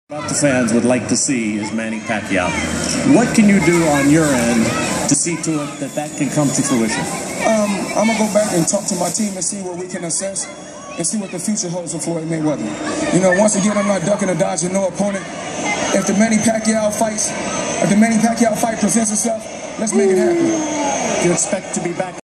What the fans would like to see is Manny Pacquiao. What can you do on your end to see to it that that can come to fruition? I'm going to go back and talk to my team and see what we can assess and see what the future holds for Floyd Mayweather. You know, once again, I'm not ducking or dodging no opponent. If the Manny Pacquiao fight presents itself, let's make it happen. Do you expect to be back?